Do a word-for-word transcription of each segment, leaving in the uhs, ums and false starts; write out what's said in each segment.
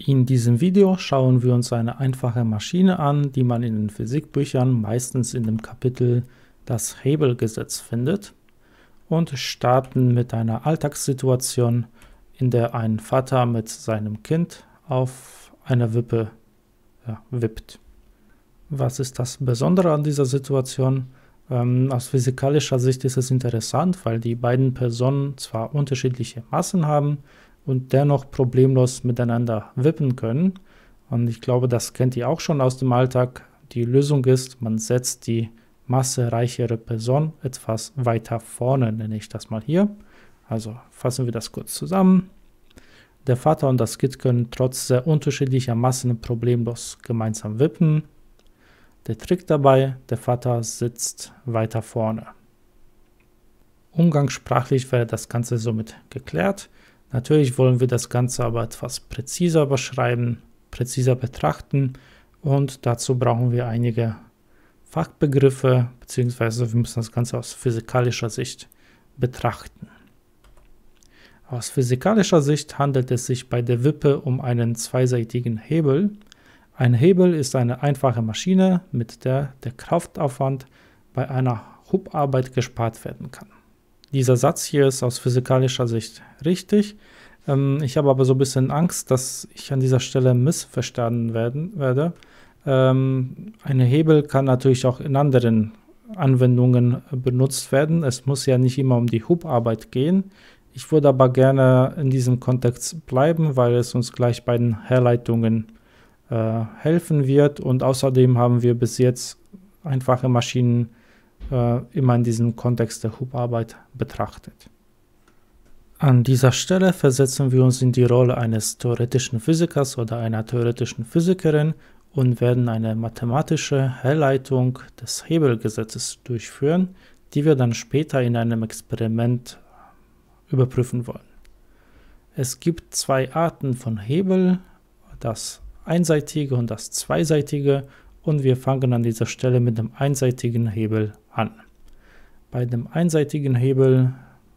In diesem Video schauen wir uns eine einfache Maschine an, die man in den Physikbüchern meistens in dem Kapitel Das Hebelgesetz findet, und starten mit einer Alltagssituation, in der ein Vater mit seinem Kind auf einer Wippe ja, wippt. Was ist das Besondere an dieser Situation? Ähm, aus physikalischer Sicht ist es interessant, weil die beiden Personen zwar unterschiedliche Massen haben und dennoch problemlos miteinander wippen können. Und ich glaube, das kennt ihr auch schon aus dem Alltag. Die Lösung ist, man setzt die massereichere Person etwas weiter vorne, nenne ich das mal hier. Also fassen wir das kurz zusammen. Der Vater und das Kind können trotz sehr unterschiedlicher Massen problemlos gemeinsam wippen. Der Trick dabei, der Vater sitzt weiter vorne. Umgangssprachlich wäre das Ganze somit geklärt. Natürlich wollen wir das Ganze aber etwas präziser beschreiben, präziser betrachten, und dazu brauchen wir einige Fachbegriffe, beziehungsweise wir müssen das Ganze aus physikalischer Sicht betrachten. Aus physikalischer Sicht handelt es sich bei der Wippe um einen zweiseitigen Hebel. Ein Hebel ist eine einfache Maschine, mit der der Kraftaufwand bei einer Hubarbeit gespart werden kann. Dieser Satz hier ist aus physikalischer Sicht richtig. Ähm, ich habe aber so ein bisschen Angst, dass ich an dieser Stelle missverstanden werden werde. Ähm, ein Hebel kann natürlich auch in anderen Anwendungen benutzt werden. Es muss ja nicht immer um die Hubarbeit gehen. Ich würde aber gerne in diesem Kontext bleiben, weil es uns gleich bei den Herleitungen äh, helfen wird. Und außerdem haben wir bis jetzt einfache Maschinen äh, immer in diesem Kontext der Hubarbeit betrachtet. An dieser Stelle versetzen wir uns in die Rolle eines theoretischen Physikers oder einer theoretischen Physikerin und werden eine mathematische Herleitung des Hebelgesetzes durchführen, die wir dann später in einem Experiment überprüfen wollen. Es gibt zwei Arten von Hebel, das einseitige und das zweiseitige, und wir fangen an dieser Stelle mit dem einseitigen Hebel an. Bei dem einseitigen Hebel,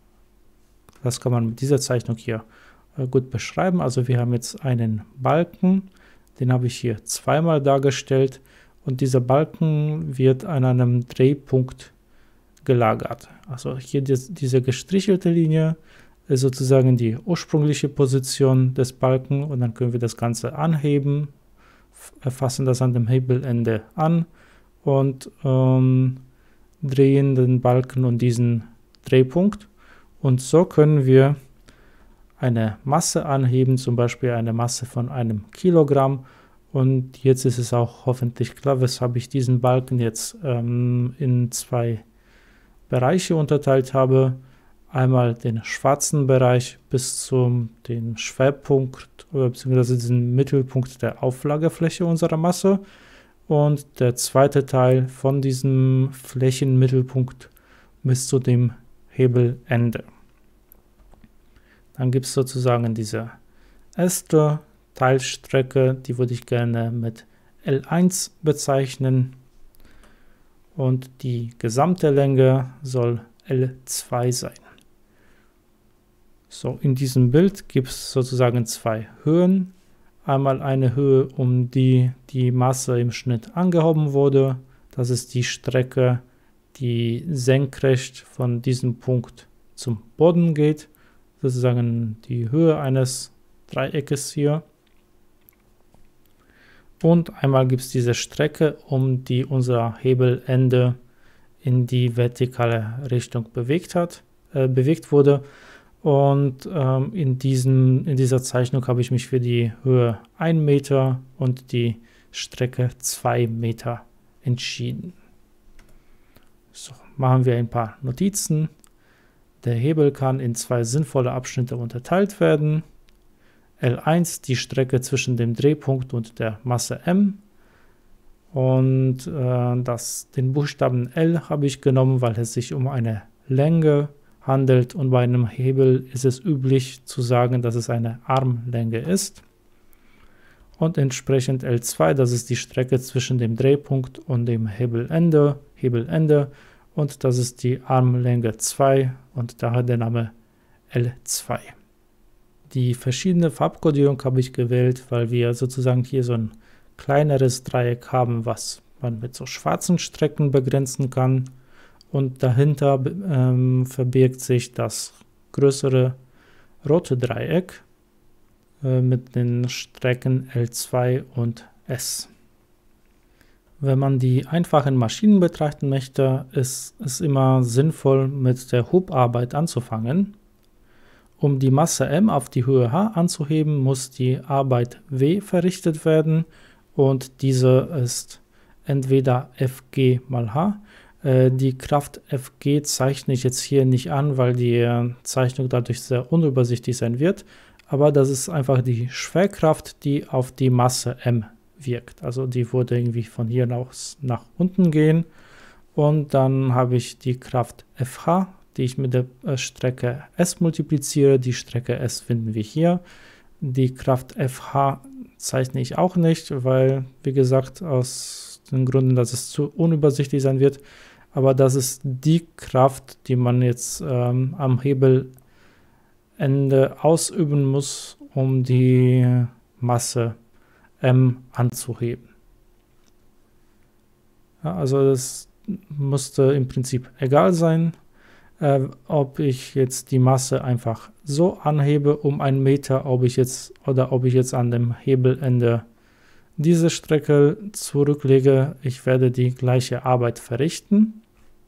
das kann man mit dieser Zeichnung hier gut beschreiben. Also wir haben jetzt einen Balken, den habe ich hier zweimal dargestellt, und dieser Balken wird an einem Drehpunkt gelagert. Also hier die, diese gestrichelte Linie ist sozusagen die ursprüngliche Position des Balken, und dann können wir das Ganze anheben, fassen das an dem Hebelende an und ähm, drehen den Balken und diesen Drehpunkt, und so können wir eine Masse anheben, zum Beispiel eine Masse von einem Kilogramm. Und jetzt ist es auch hoffentlich klar, weshalb ich diesen Balken jetzt ähm, in zwei Bereiche unterteilt habe. Einmal den schwarzen Bereich bis zum den Schwerpunkt oder beziehungsweise diesen Mittelpunkt der Auflagefläche unserer Masse, und der zweite Teil von diesem Flächenmittelpunkt bis zu dem Hebelende. Dann gibt es sozusagen diese erste Teilstrecke, die würde ich gerne mit L eins bezeichnen, und die gesamte Länge soll L zwei sein. So, in diesem Bild gibt es sozusagen zwei Höhen. Einmal eine Höhe, um die die Masse im Schnitt angehoben wurde. Das ist die Strecke, die senkrecht von diesem Punkt zum Boden geht. Sozusagen die Höhe eines Dreieckes hier. Und einmal gibt es diese Strecke, um die unser Hebelende in die vertikale Richtung bewegt hat, äh, bewegt wurde. Und ähm, in, diesem, in dieser Zeichnung habe ich mich für die Höhe ein Meter und die Strecke zwei Meter entschieden. So, machen wir ein paar Notizen. Der Hebel kann in zwei sinnvolle Abschnitte unterteilt werden. L eins, die Strecke zwischen dem Drehpunkt und der Masse m. Und äh, das, den Buchstaben L habe ich genommen, weil es sich um eine Länge handelt, und bei einem Hebel ist es üblich zu sagen, dass es eine Armlänge ist. Und entsprechend L zwei, das ist die Strecke zwischen dem Drehpunkt und dem Hebelende, Hebelende, und das ist die Armlänge zwei, und daher der Name L zwei. Die verschiedene Farbkodierung habe ich gewählt, weil wir sozusagen hier so ein kleineres Dreieck haben, was man mit so schwarzen Strecken begrenzen kann. Und dahinter ähm, verbirgt sich das größere rote Dreieck äh, mit den Strecken L zwei und S. Wenn man die einfachen Maschinen betrachten möchte, ist es immer sinnvoll, mit der Hubarbeit anzufangen. Um die Masse M auf die Höhe H anzuheben, muss die Arbeit W verrichtet werden und diese ist entweder F G mal H. Äh, die Kraft F G zeichne ich jetzt hier nicht an, weil die äh, Zeichnung dadurch sehr unübersichtlich sein wird, aber das ist einfach die Schwerkraft, die auf die Masse M wirkt. Also die würde irgendwie von hier aus nach unten gehen und dann habe ich die Kraft F H, die ich mit der äh, Strecke S multipliziere. Die Strecke S finden wir hier. Die Kraft F H zeichne ich auch nicht, weil, wie gesagt, aus den Gründen, dass es zu unübersichtlich sein wird. Aber das ist die Kraft, die man jetzt ähm, am Hebelende ausüben muss, um die Masse M anzuheben. Ja, also das musste im Prinzip egal sein, äh, ob ich jetzt die Masse einfach so anhebe um einen Meter, ob ich jetzt oder ob ich jetzt an dem Hebelende diese Strecke zurücklege. Ich werde die gleiche Arbeit verrichten.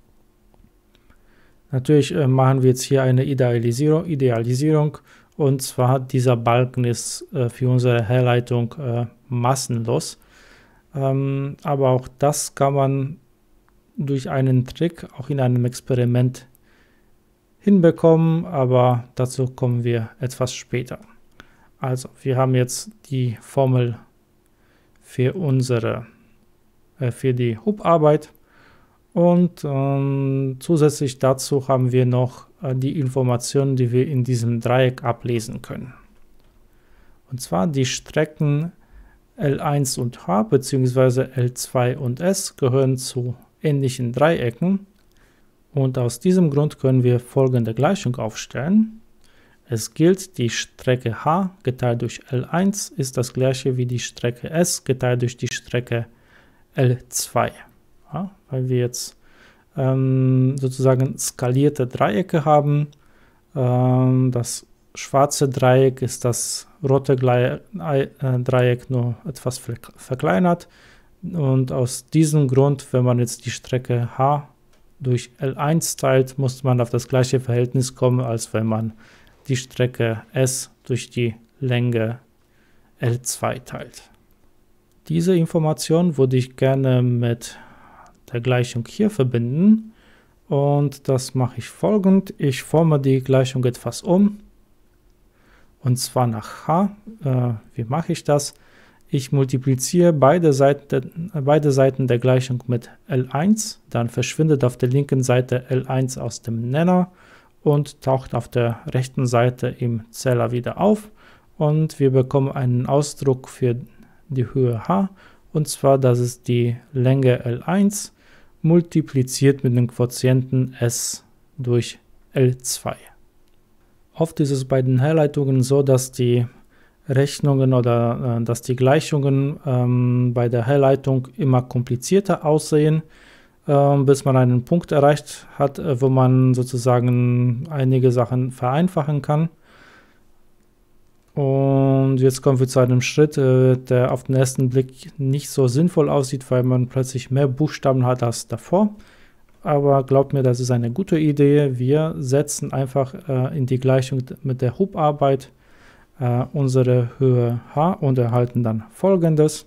Natürlich äh, machen wir jetzt hier eine Idealisierung, Idealisierung und zwar dieser Balken ist äh, für unsere Herleitung äh, massenlos. Ähm, aber auch das kann man durch einen Trick auch in einem Experiment hinbekommen, aber dazu kommen wir etwas später. Also wir haben jetzt die Formel für unsere äh, für die Hubarbeit und ähm, zusätzlich dazu haben wir noch äh, die Informationen, die wir in diesem Dreieck ablesen können. Und zwar die Strecken L eins und H bzw. L zwei und S gehören zu ähnlichen Dreiecken und aus diesem Grund können wir folgende Gleichung aufstellen. Es gilt, die Strecke H geteilt durch L eins ist das gleiche wie die Strecke S geteilt durch die Strecke L zwei. Ja, weil wir jetzt ähm, sozusagen skalierte Dreiecke haben. Ähm, das schwarze Dreieck ist das rote Gle äh, Dreieck nur etwas ver verkleinert. Und aus diesem Grund, wenn man jetzt die Strecke H durch L eins teilt, muss man auf das gleiche Verhältnis kommen, als wenn man die Strecke S durch die Länge L zwei teilt. Diese Information würde ich gerne mit der Gleichung hier verbinden und das mache ich folgend. Ich forme die Gleichung etwas um und zwar nach H. Äh, wie mache ich das? Ich multipliziere beide Seiten, beide Seiten der Gleichung mit L eins, dann verschwindet auf der linken Seite L eins aus dem Nenner und taucht auf der rechten Seite im Zähler wieder auf und wir bekommen einen Ausdruck für die Höhe H und zwar das ist die Länge L eins multipliziert mit dem Quotienten S durch L zwei. Oft ist es bei den Herleitungen so, dass die Rechnungen oder äh, dass die Gleichungen ähm, bei der Herleitung immer komplizierter aussehen, äh, bis man einen Punkt erreicht hat, äh, wo man sozusagen einige Sachen vereinfachen kann. Und jetzt kommen wir zu einem Schritt, äh, der auf den ersten Blick nicht so sinnvoll aussieht, weil man plötzlich mehr Buchstaben hat als davor. Aber glaubt mir, das ist eine gute Idee. Wir setzen einfach äh, in die Gleichung mit der Hubarbeit Uh, unsere Höhe H und erhalten dann folgendes: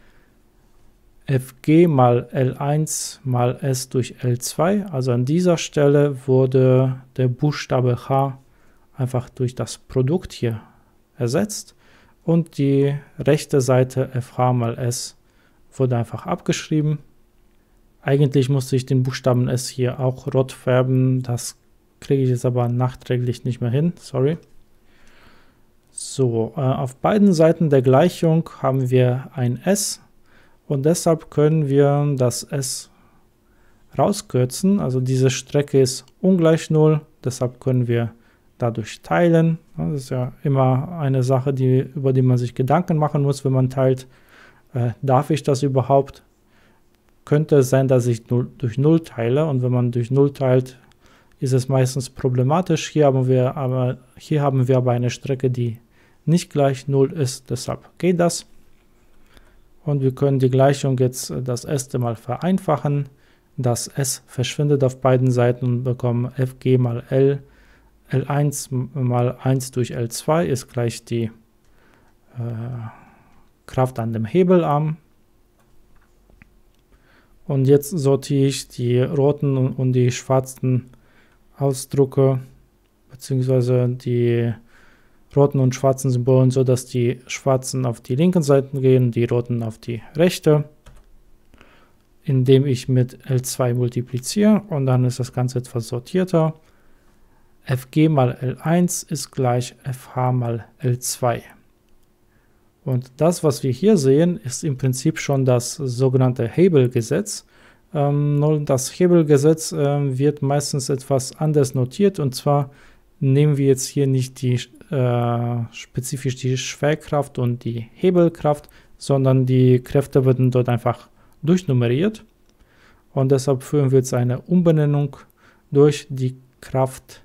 F G mal L eins mal S durch L zwei. Also an dieser Stelle wurde der Buchstabe H einfach durch das Produkt hier ersetzt und die rechte Seite F H mal S wurde einfach abgeschrieben. Eigentlich musste ich den Buchstaben S hier auch rot färben, das kriege ich jetzt aber nachträglich nicht mehr hin, sorry. So, äh, auf beiden Seiten der Gleichung haben wir ein S und deshalb können wir das S rauskürzen. Also diese Strecke ist ungleich null, deshalb können wir dadurch teilen. Das ist ja immer eine Sache, die, über die man sich Gedanken machen muss, wenn man teilt. Äh, darf ich das überhaupt? Könnte es sein, dass ich null, durch null teile, und wenn man durch null teilt, ist es meistens problematisch. Hier haben wir aber, hier haben wir aber eine Strecke, die nicht gleich null ist, deshalb geht das. Und wir können die Gleichung jetzt das erste Mal vereinfachen. Das S verschwindet auf beiden Seiten und bekommen Fg mal L. L eins mal eins durch L zwei ist gleich die äh, Kraft an dem Hebelarm. Und jetzt sortiere ich die roten und die schwarzen Ausdrucke beziehungsweise die roten und schwarzen Symbolen, so dass die schwarzen auf die linken Seiten gehen, die roten auf die rechte, indem ich mit L zwei multipliziere, und dann ist das Ganze etwas sortierter. Fg mal L eins ist gleich Fh mal L zwei. Und das, was wir hier sehen, ist im Prinzip schon das sogenannte Hebelgesetz. Ähm, nur das Hebelgesetz äh, wird meistens etwas anders notiert, und zwar nehmen wir jetzt hier nicht die, äh, spezifisch die Schwerkraft und die Hebelkraft, sondern die Kräfte werden dort einfach durchnummeriert. Und deshalb führen wir jetzt eine Umbenennung durch. Die Kraft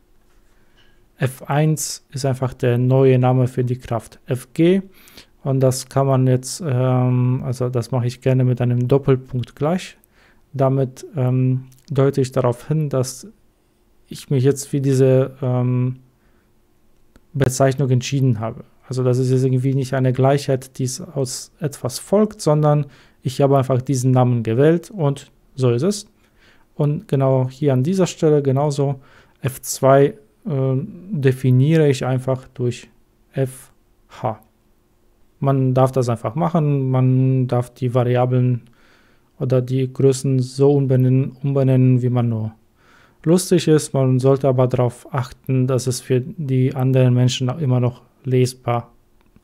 F eins ist einfach der neue Name für die Kraft Fg. Und das kann man jetzt, ähm, also das mache ich gerne mit einem Doppelpunkt gleich. Damit ähm, deute ich darauf hin, dass ich mich jetzt für diese ähm, Bezeichnung entschieden habe. Also das ist jetzt irgendwie nicht eine Gleichheit, die aus etwas folgt, sondern ich habe einfach diesen Namen gewählt und so ist es. Und genau hier an dieser Stelle genauso F zwei äh, definiere ich einfach durch Fh. Man darf das einfach machen, man darf die Variablen oder die Größen so umbenennen, umbenennen, wie man nur lustig ist. Man sollte aber darauf achten, dass es für die anderen Menschen immer noch lesbar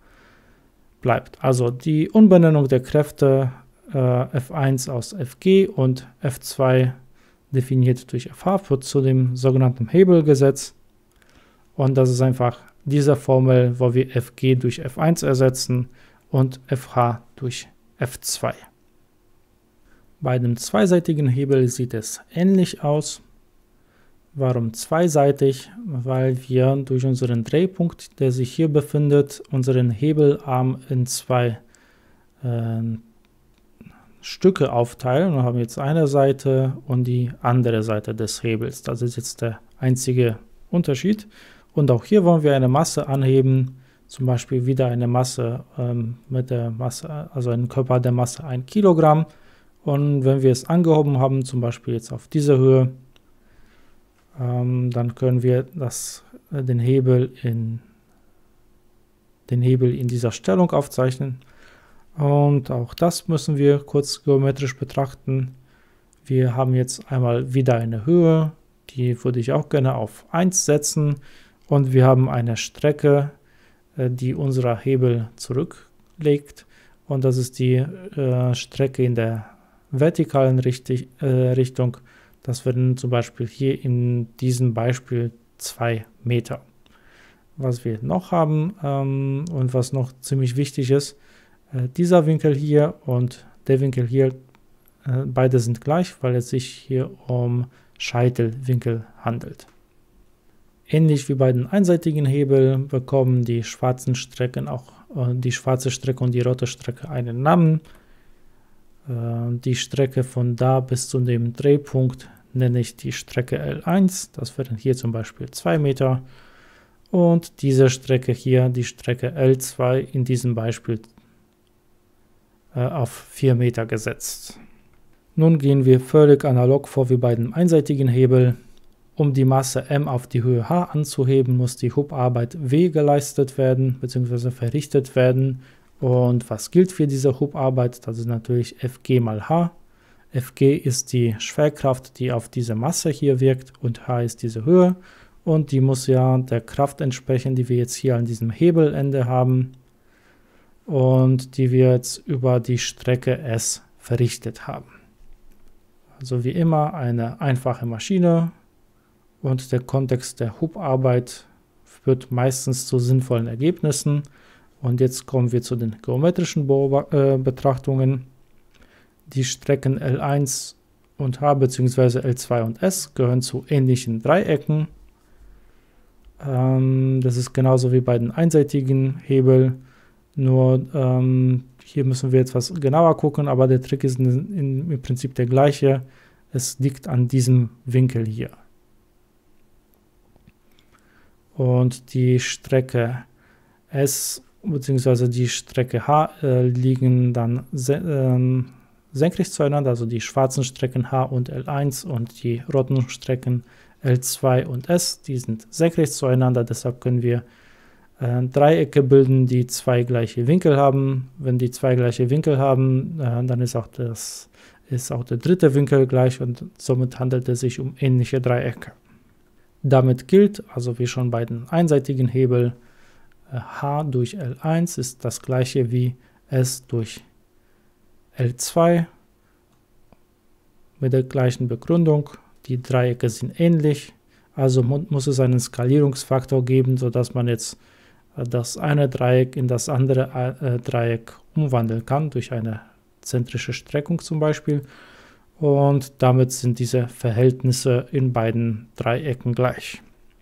bleibt. Also die Umbenennung der Kräfte äh, F eins aus Fg und F zwei definiert durch Fh führt zu dem sogenannten Hebelgesetz. Und das ist einfach diese Formel, wo wir Fg durch F eins ersetzen und Fh durch F zwei. Bei einem zweiseitigen Hebel sieht es ähnlich aus. Warum zweiseitig? Weil wir durch unseren Drehpunkt, der sich hier befindet, unseren Hebelarm in zwei äh, Stücke aufteilen und haben jetzt eine Seite und die andere Seite des Hebels. Das ist jetzt der einzige Unterschied. Und auch hier wollen wir eine Masse anheben, zum Beispiel wieder eine Masse ähm, mit der Masse, also einen Körper der Masse ein Kilogramm. Und wenn wir es angehoben haben, zum Beispiel jetzt auf diese Höhe, ähm, dann können wir das, äh, den, Hebel in, den Hebel in dieser Stellung aufzeichnen. Und auch das müssen wir kurz geometrisch betrachten. Wir haben jetzt einmal wieder eine Höhe, die würde ich auch gerne auf eins setzen. Und wir haben eine Strecke, äh, die unser Hebel zurücklegt. Und das ist die äh, Strecke in der vertikalen Richtig, äh, Richtung. Das wären zum Beispiel hier in diesem Beispiel zwei Meter. Was wir noch haben ähm, und was noch ziemlich wichtig ist, äh, dieser Winkel hier und der Winkel hier, äh, beide sind gleich, weil es sich hier um Scheitelwinkel handelt. Ähnlich wie bei den einseitigen Hebeln bekommen die schwarzen Strecken auch äh, die schwarze Strecke und die rote Strecke einen Namen. Äh, die Strecke von da bis zu dem Drehpunkt nenne ich die Strecke L eins. Das wären hier zum Beispiel zwei Meter. Und diese Strecke hier, die Strecke L zwei, in diesem Beispiel äh, auf vier Meter gesetzt. Nun gehen wir völlig analog vor wie bei dem einseitigen Hebel. Um die Masse m auf die Höhe h anzuheben, muss die Hubarbeit W geleistet werden bzw. verrichtet werden. Und was gilt für diese Hubarbeit? Das ist natürlich Fg mal h. Fg ist die Schwerkraft, die auf diese Masse hier wirkt, und h ist diese Höhe. Und die muss ja der Kraft entsprechen, die wir jetzt hier an diesem Hebelende haben und die wir jetzt über die Strecke S verrichtet haben. Also wie immer eine einfache Maschine. Und der Kontext der Hubarbeit führt meistens zu sinnvollen Ergebnissen. Und jetzt kommen wir zu den geometrischen Beob äh, Betrachtungen. Die Strecken L eins und H bzw. L zwei und S gehören zu ähnlichen Dreiecken. Ähm, das ist genauso wie bei den einseitigen Hebel, nur ähm, hier müssen wir etwas genauer gucken, aber der Trick ist in, in, im Prinzip der gleiche. Es liegt an diesem Winkel hier. Und die Strecke S bzw. die Strecke H äh, liegen dann se äh, senkrecht zueinander, also die schwarzen Strecken H und L eins und die roten Strecken L zwei und S, die sind senkrecht zueinander, deshalb können wir äh, Dreiecke bilden, die zwei gleiche Winkel haben. Wenn die zwei gleiche Winkel haben, äh, dann ist auch, das, ist auch der dritte Winkel gleich und somit handelt es sich um ähnliche Dreiecke. Damit gilt, also wie schon bei den einseitigen Hebel, äh, H durch L eins ist das gleiche wie S durch L zwei mit der gleichen Begründung. Die Dreiecke sind ähnlich, also muss es einen Skalierungsfaktor geben, sodass man jetzt äh, das eine Dreieck in das andere äh, Dreieck umwandeln kann, durch eine zentrische Streckung zum Beispiel. Und damit sind diese Verhältnisse in beiden Dreiecken gleich.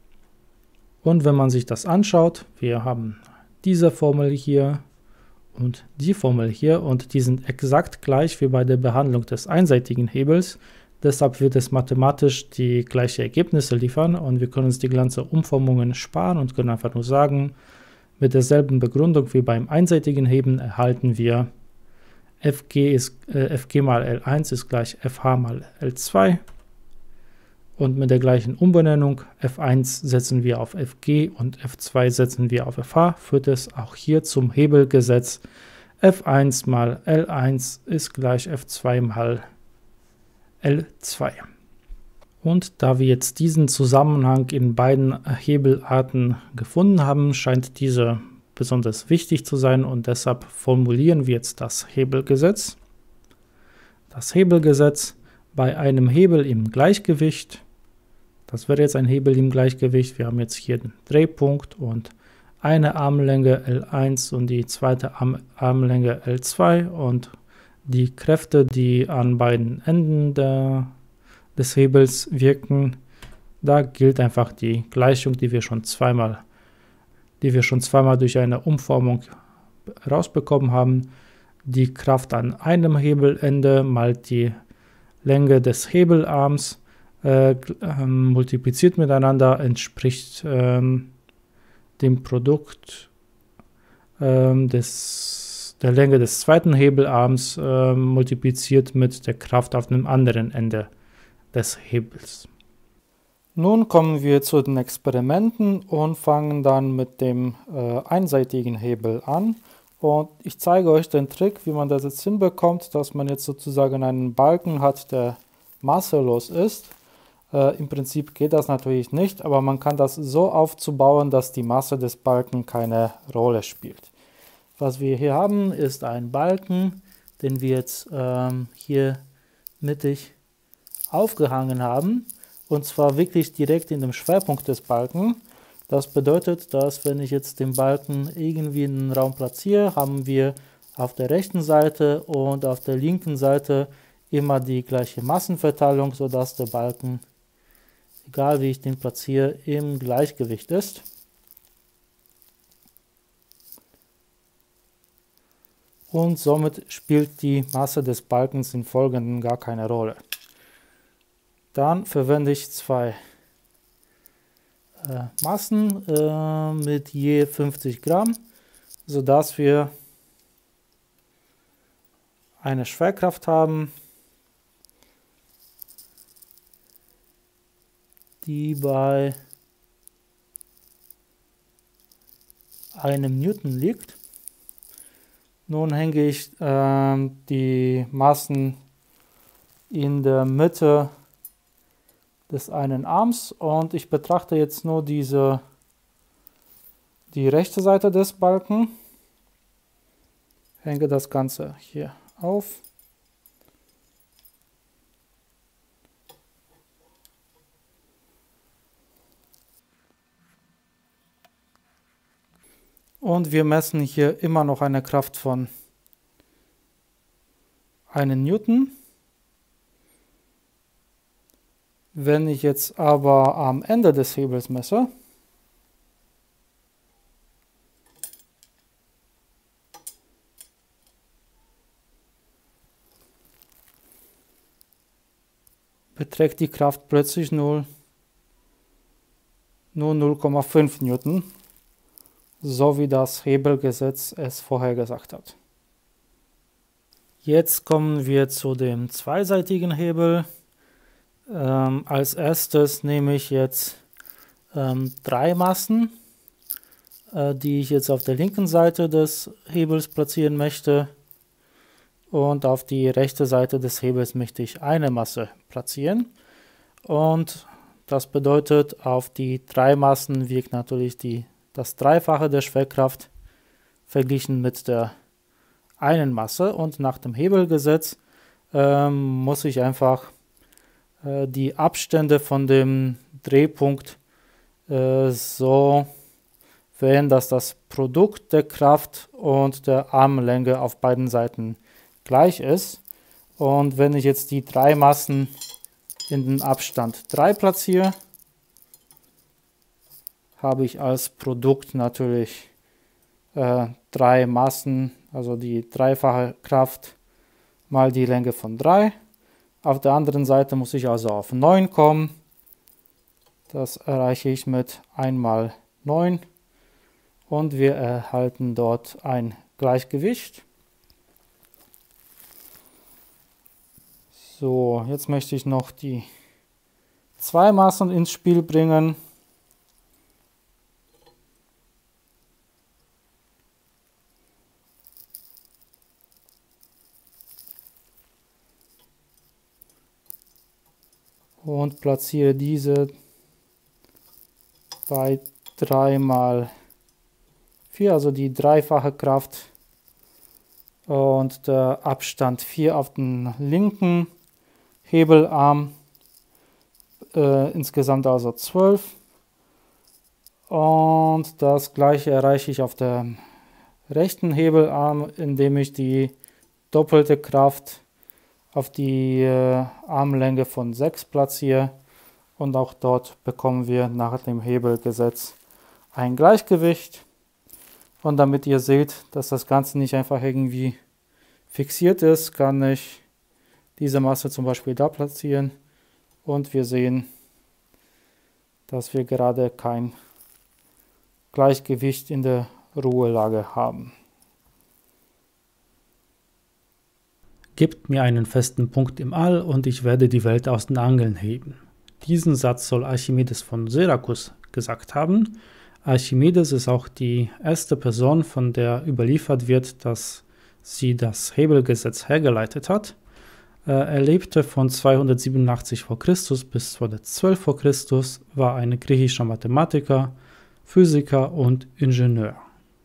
Und wenn man sich das anschaut, wir haben diese Formel hier und die Formel hier und die sind exakt gleich wie bei der Behandlung des einseitigen Hebels. Deshalb wird es mathematisch die gleichen Ergebnisse liefern und wir können uns die ganzen Umformungen sparen und können einfach nur sagen, mit derselben Begründung wie beim einseitigen Hebel erhalten wir Fg, ist, äh, Fg mal L eins ist gleich Fh mal L zwei. Und mit der gleichen Umbenennung F eins setzen wir auf Fg und F zwei setzen wir auf Fh, führt es auch hier zum Hebelgesetz. F eins mal L eins ist gleich F zwei mal L zwei. Und da wir jetzt diesen Zusammenhang in beiden Hebelarten gefunden haben, scheint diese besonders wichtig zu sein und deshalb formulieren wir jetzt das Hebelgesetz. Das Hebelgesetz bei einem Hebel im Gleichgewicht. Das wäre jetzt ein Hebel im Gleichgewicht. Wir haben jetzt hier den Drehpunkt und eine Armlänge L eins und die zweite Arm Armlänge L zwei und die Kräfte, die an beiden Enden der, des Hebels wirken. Da gilt einfach die Gleichung, die wir schon zweimal, die wir schon zweimal durch eine Umformung rausbekommen haben. Die Kraft an einem Hebelende mal die Länge des Hebelarms äh, äh, multipliziert miteinander entspricht ähm, dem Produkt ähm, des, der Länge des zweiten Hebelarms äh, multipliziert mit der Kraft auf dem anderen Ende des Hebels. Nun kommen wir zu den Experimenten und fangen dann mit dem äh, einseitigen Hebel an. Und ich zeige euch den Trick, wie man das jetzt hinbekommt, dass man jetzt sozusagen einen Balken hat, der masselos ist. Äh, Im Prinzip geht das natürlich nicht, aber man kann das so aufzubauen, dass die Masse des Balken keine Rolle spielt. Was wir hier haben, ist ein Balken, den wir jetzt ähm, hier mittig aufgehangen haben. Und zwar wirklich direkt in dem Schwerpunkt des Balken. Das bedeutet, dass wenn ich jetzt den Balken irgendwie in den Raum platziere, haben wir auf der rechten Seite und auf der linken Seite immer die gleiche Massenverteilung, sodass der Balken, egal wie ich den platziere, im Gleichgewicht ist. Und somit spielt die Masse des Balkens im Folgenden gar keine Rolle. Dann verwende ich zwei äh, Massen äh, mit je fünfzig Gramm, sodass wir eine Schwerkraft haben, die bei einem Newton liegt. Nun hänge ich äh, die Massen in der Mitte des einen Arms und ich betrachte jetzt nur diese die rechte Seite des Balken, hänge das Ganze hier auf Und wir messen hier immer noch eine Kraft von einem Newton. Wenn ich jetzt aber am Ende des Hebels messe, beträgt die Kraft plötzlich null, nur null Komma fünf Newton, so wie das Hebelgesetz es vorhergesagt hat. Jetzt kommen wir zu dem zweiseitigen Hebel. Ähm, als erstes nehme ich jetzt ähm, drei Massen, äh, die ich jetzt auf der linken Seite des Hebels platzieren möchte. Und auf die rechte Seite des Hebels möchte ich eine Masse platzieren. Und das bedeutet, auf die drei Massen wirkt natürlich die, das Dreifache der Schwerkraft verglichen mit der einen Masse. Und nach dem Hebelgesetz ähm, muss ich einfach äh, die Abstände von dem Drehpunkt äh, so wählen, dass das Produkt der Kraft und der Armlänge auf beiden Seiten gleich ist. Und wenn ich jetzt die drei Massen in den Abstand drei platziere, habe ich als Produkt natürlich äh, drei Massen, also die dreifache Kraft mal die Länge von drei. Auf der anderen Seite muss ich also auf neun kommen. Das erreiche ich mit eins mal neun und wir erhalten dort ein Gleichgewicht. So, jetzt möchte ich noch die zwei Massen ins Spiel bringen. Und platziere diese bei drei mal vier, also die dreifache Kraft und der Abstand vier auf den linken Hebelarm, äh, insgesamt also zwölf. Und das gleiche erreiche ich auf dem rechten Hebelarm, indem ich die doppelte Kraft auf die äh, Armlänge von sechs platziere. Und auch dort bekommen wir nach dem Hebelgesetz ein Gleichgewicht. Und damit ihr seht, dass das Ganze nicht einfach irgendwie fixiert ist, kann ich diese Masse zum Beispiel da platzieren und wir sehen, dass wir gerade kein Gleichgewicht in der Ruhelage haben. Gebt mir einen festen Punkt im All und ich werde die Welt aus den Angeln heben. Diesen Satz soll Archimedes von Syrakus gesagt haben. Archimedes ist auch die erste Person, von der überliefert wird, dass sie das Hebelgesetz hergeleitet hat. Er lebte von zweihundertsiebenundachtzig vor Christus bis zweihundertzwölf vor Christus, war ein griechischer Mathematiker, Physiker und Ingenieur.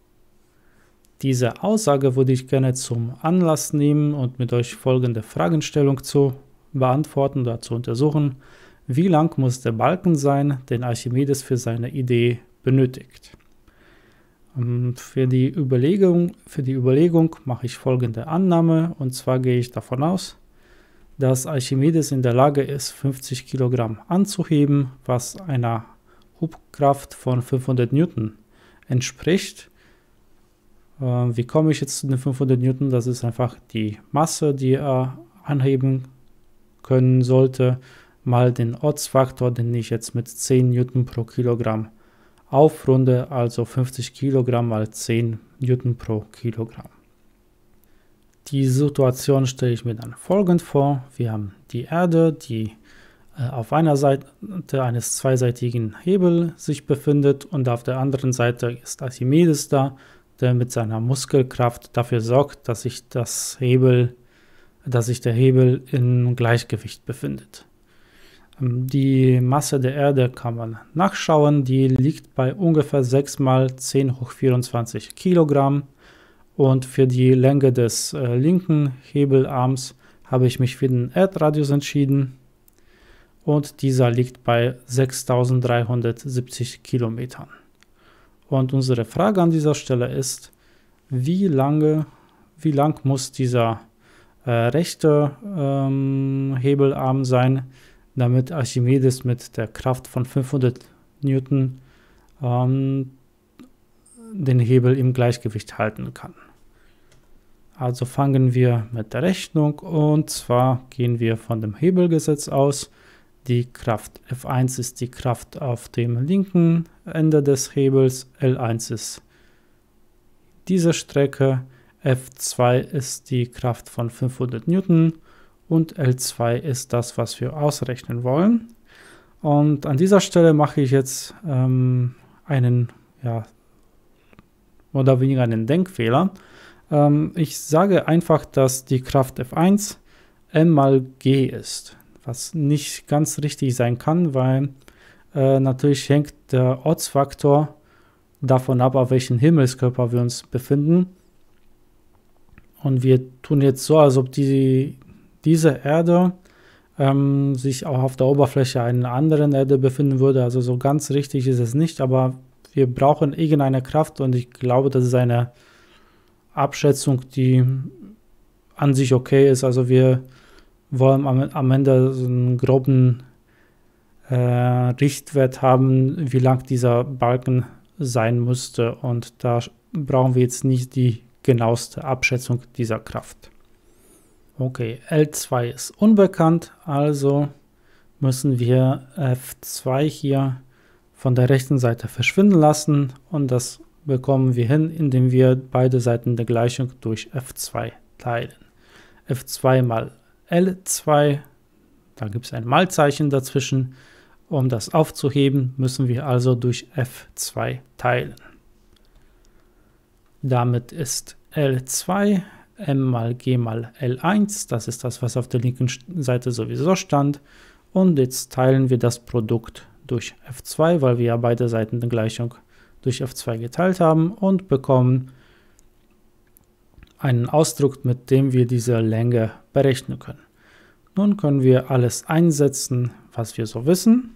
Diese Aussage würde ich gerne zum Anlass nehmen und mit euch folgende Fragestellung zu beantworten oder zu untersuchen. Wie lang muss der Balken sein, den Archimedes für seine Idee benötigt? Für die Überlegung, für die Überlegung mache ich folgende Annahme, und zwar gehe ich davon aus, dass Archimedes in der Lage ist, fünfzig Kilogramm anzuheben, was einer Hubkraft von fünfhundert Newton entspricht. Äh, wie komme ich jetzt zu den fünfhundert Newton? Das ist einfach die Masse, die er anheben können sollte, mal den Ortsfaktor, den ich jetzt mit zehn Newton pro Kilogramm aufrunde, also fünfzig Kilogramm mal zehn Newton pro Kilogramm. Die Situation stelle ich mir dann folgend vor. Wir haben die Erde, die äh, auf einer Seite eines zweiseitigen Hebels sich befindet und auf der anderen Seite ist Archimedes da, der mit seiner Muskelkraft dafür sorgt, dass sich das Hebel, dass sich der Hebel in Gleichgewicht befindet. Ähm, die Masse der Erde kann man nachschauen, die liegt bei ungefähr sechs mal zehn hoch vierundzwanzig Kilogramm. Und für die Länge des äh, linken Hebelarms habe ich mich für den Erdradius entschieden. Und dieser liegt bei sechstausenddreihundertsiebzig Kilometern. Und unsere Frage an dieser Stelle ist, wie lange, wie lang muss dieser äh, rechte ähm, Hebelarm sein, damit Archimedes mit der Kraft von fünfhundert Newton ähm, den Hebel im Gleichgewicht halten kann. Also fangen wir mit der Rechnung, und zwar gehen wir von dem Hebelgesetz aus. Die Kraft F eins ist die Kraft auf dem linken Ende des Hebels, L eins ist diese Strecke, F zwei ist die Kraft von fünfhundert Newton und L zwei ist das, was wir ausrechnen wollen. Und an dieser Stelle mache ich jetzt ähm, einen, ja, mehr oder weniger einen Denkfehler. Ähm, ich sage einfach, dass die Kraft F eins M mal G ist, was nicht ganz richtig sein kann, weil äh, natürlich hängt der Ortsfaktor davon ab, auf welchen Himmelskörper wir uns befinden. Und wir tun jetzt so, als ob die, diese Erde ähm, sich auch auf der Oberfläche einer anderen Erde befinden würde. Also so ganz richtig ist es nicht, aber wir brauchen irgendeine Kraft, und ich glaube, das ist eine Abschätzung, die an sich okay ist. Also wir wollen am, am Ende so einen groben äh, Richtwert haben, wie lang dieser Balken sein müsste, und da brauchen wir jetzt nicht die genaueste Abschätzung dieser Kraft. Okay, L zwei ist unbekannt, also müssen wir F zwei hier von der rechten Seite verschwinden lassen, und das bekommen wir hin, indem wir beide Seiten der Gleichung durch F zwei teilen. F zwei mal L zwei, da gibt es ein Malzeichen dazwischen. Um das aufzuheben, müssen wir also durch F zwei teilen. Damit ist L zwei M mal G mal L eins, das ist das, was auf der linken Seite sowieso stand. Und jetzt teilen wir das Produkt durch F zwei, weil wir ja beide Seiten der Gleichung durch F zwei geteilt haben, und bekommen einen Ausdruck, mit dem wir diese Länge berechnen können. Nun können wir alles einsetzen, was wir so wissen.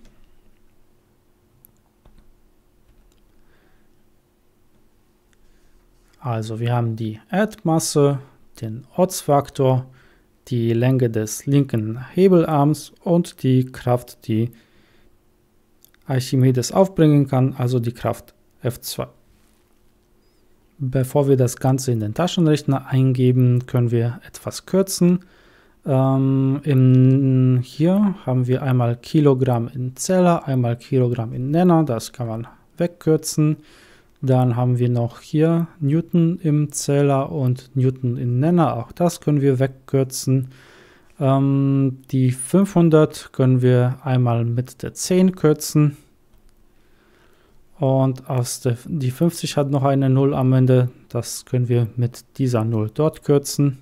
Also wir haben die Erdmasse, den Ortsfaktor, die Länge des linken Hebelarms und die Kraft, die Archimedes aufbringen kann, also die Kraft F zwei. Bevor wir das Ganze in den Taschenrechner eingeben, können wir etwas kürzen. Ähm, im, hier haben wir einmal Kilogramm in Zähler, einmal Kilogramm in Nenner, das kann man wegkürzen. Dann haben wir noch hier Newton im Zähler und Newton in Nenner, auch das können wir wegkürzen. Ähm, die fünfhundert können wir einmal mit der zehn kürzen. Und aus der, die fünfzig hat noch eine null am Ende, das können wir mit dieser null dort kürzen.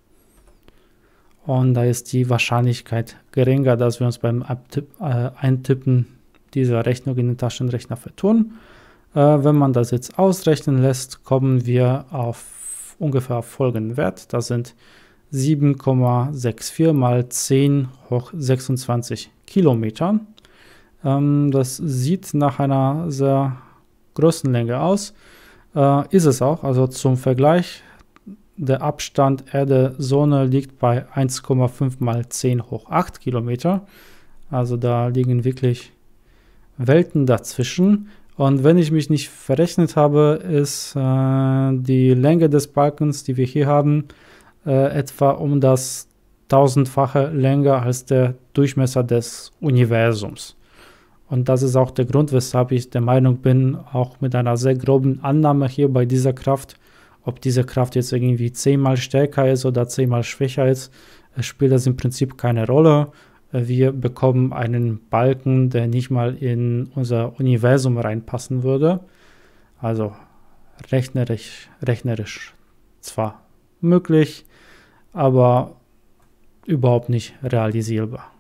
Und da ist die Wahrscheinlichkeit geringer, dass wir uns beim Abtipp, äh, Eintippen dieser Rechnung in den Taschenrechner vertun. Äh, wenn man das jetzt ausrechnen lässt, kommen wir auf ungefähr folgenden Wert. Das sind sieben Komma vierundsechzig mal zehn hoch sechsundzwanzig Kilometer. Ähm, das sieht nach einer sehr großen Länge aus. Äh, ist es auch. Also zum Vergleich, der Abstand Erde-Sonne liegt bei eins Komma fünf mal zehn hoch acht Kilometer. Also da liegen wirklich Welten dazwischen. Und wenn ich mich nicht verrechnet habe, ist äh, die Länge des Balkens, die wir hier haben, äh, etwa um das tausendfache länger als der Durchmesser des Universums. Und das ist auch der Grund, weshalb ich der Meinung bin, auch mit einer sehr groben Annahme hier bei dieser Kraft, ob diese Kraft jetzt irgendwie zehnmal stärker ist oder zehnmal schwächer ist, spielt das im Prinzip keine Rolle. Wir bekommen einen Balken, der nicht mal in unser Universum reinpassen würde. Also rechnerisch, rechnerisch zwar möglich, aber überhaupt nicht realisierbar.